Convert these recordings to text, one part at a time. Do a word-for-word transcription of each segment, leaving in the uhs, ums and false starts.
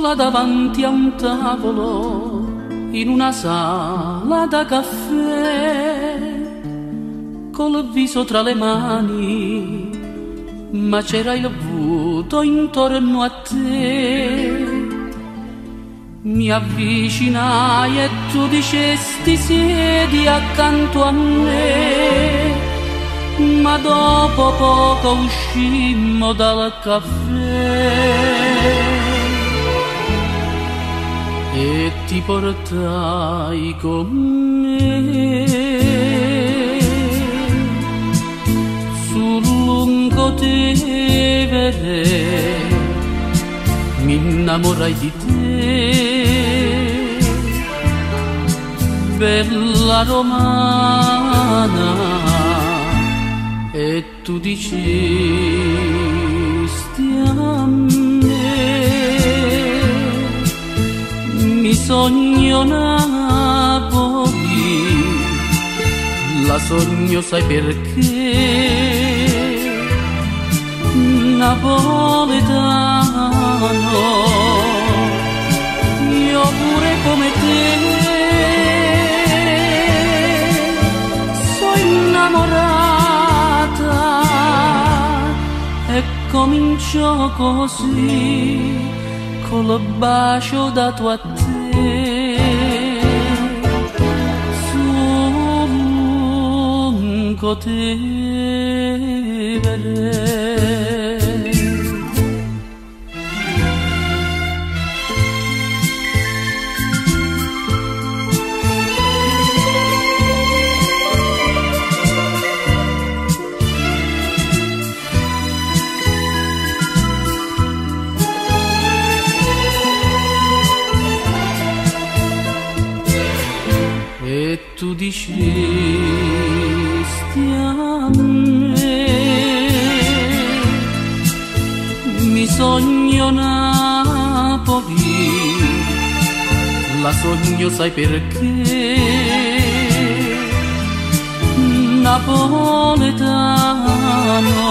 sola davanti a un tavolo in una sala da caffè, col viso tra le mani, ma c'era il vuoto intorno a te. Mi avvicinai e tu dicesti siedi accanto a me, ma dopo poco uscimmo dal caffè e ti portai con me sul lungotevere, mi innamorai di te, bella romana, e tu dicesti a me mi sogno Napoli, la sogno sai perché, napoletano, io pure come te sono innamorata. E cominciò così, col bacio dato a te sul lungotevere. E tu dicesti a me mi sogno Napoli, la sogno sai perché, napoletano,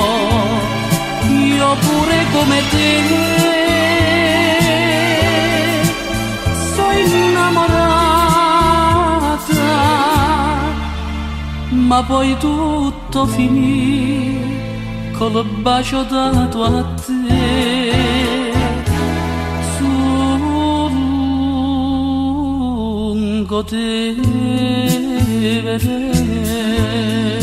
io pure come te sono innamorata. Ma poi tutto finì col bacio dato a te sul lungotevere.